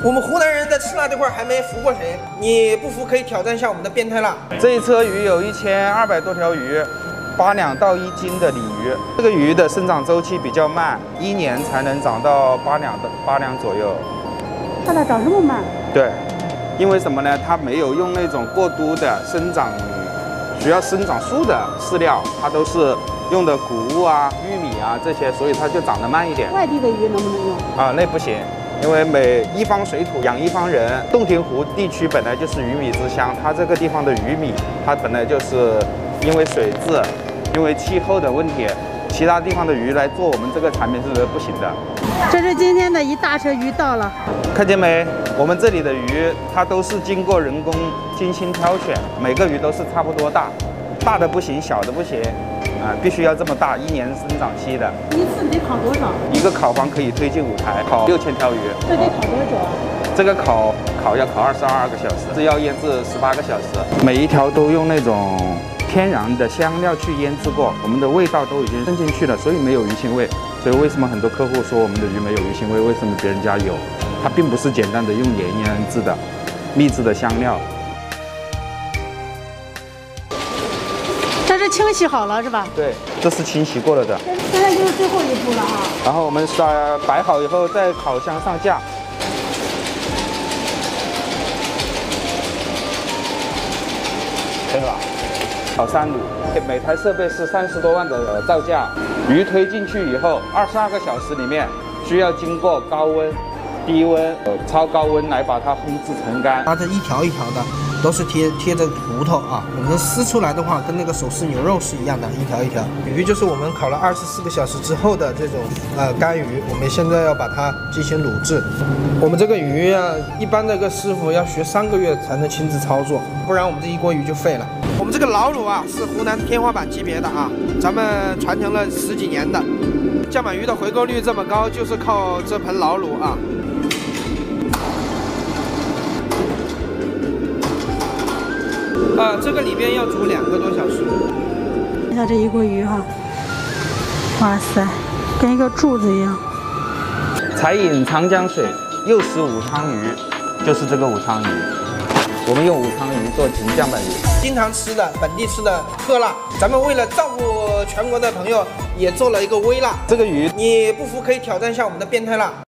我们湖南人在吃辣这块还没服过谁，你不服可以挑战一下我们的变态辣。 这一车鱼有1200多条鱼，8两到1斤的鲤鱼。这个鱼的生长周期比较慢，1年才能长到8两左右。 它咋长这么慢？ 对，因为什么呢？它没有用那种过度的需要生长树的饲料，它都是用的谷物啊、玉米啊这些，所以它就长得慢一点。 外地的鱼能不能用？ 啊，那不行，因为每一方水土养一方人。洞庭湖地区本来就是鱼米之乡，它这个地方的鱼米，它本来就是因为水质、因为气候的问题，其他地方的鱼来做我们这个产品是不行的。 这是今天的一大车鱼到了， 看见没？我们这里的鱼，它都是经过人工精心挑选，每个鱼都是差不多大，大的不行，小的不行，必须要这么大，1年生长期的。 一次得烤多少？ 一个烤房可以推进5台，烤6000条鱼。 这得烤多久啊？ 这个烤要烤22个小时，这要腌制18个小时。每一条都用那种天然的香料去腌制过，我们的味道都已经渗进去了，所以没有鱼腥味。所以为什么很多客户说我们的鱼没有鱼腥味？为什么别人家有？它并不是简单的用盐腌制的，秘制的香料。 这是清洗好了是吧？ 对，这是清洗过了的。 现在就是最后一步了啊。 然后我们摆好以后，在烤箱上架。可以吧？烤3卤，每台设备是30多万的造价。鱼推进去以后，22个小时里面需要经过高温、低温、超高温来把它烘制成干。 它这一条一条的都是贴着骨头啊，我们撕出来的话，跟那个手撕牛肉是一样的，一条一条。鱼就是我们烤了24个小时之后的这种干鱼，我们现在要把它进行卤制。我们这个鱼啊，一般这个师傅要学3个月才能亲自操作，不然我们这一锅鱼就废了。我们这个老卤啊，是湖南天花板级别的啊，咱们传承了10几年的。酱板鱼的回购率这么高，就是靠这盆老卤啊。这个里边要煮2个多小时。 看一下这一锅鱼哈，哇塞，跟一个柱子一样。 才饮长江水，又食武昌鱼，就是这个武昌鱼。我们用武昌鱼做纯酱板鱼， 经常吃的本地吃的特辣，咱们为了照顾全国的朋友，也做了一个微辣。 这个鱼你不服可以挑战一下我们的变态辣。